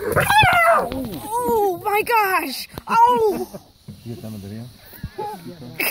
Oh my gosh! Oh! You get done with the video?